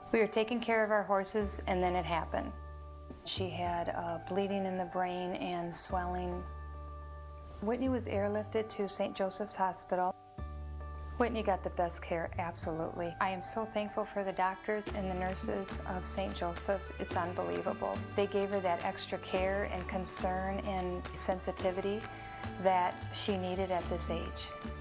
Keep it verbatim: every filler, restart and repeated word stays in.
We were taking care of our horses, and then it happened. She had uh, bleeding in the brain and swelling. Whitney was airlifted to Saint Joseph's Hospital. Whitney got the best care, absolutely. I am so thankful for the doctors and the nurses of Saint Joseph's. It's unbelievable. They gave her that extra care and concern and sensitivity that she needed at this age.